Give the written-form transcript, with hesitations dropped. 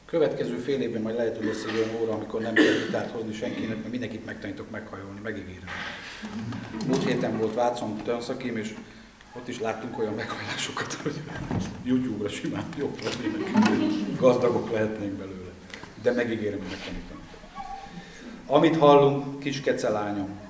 Következő fél évben majd lehet, hogy lesz egy olyan óra, amikor nem kell gitárt hozni senkinek, mert mindenkit megtanítok meghajolni, megígérem. Múlt héten volt Vácon tanszakim, és ott is láttunk olyan meghallásokat, hogy YouTube-ra simán jobb lennének, gazdagok lehetnénk belőle. De megígérem, hogy megtanítom. Amit hallunk, kis kecelányom.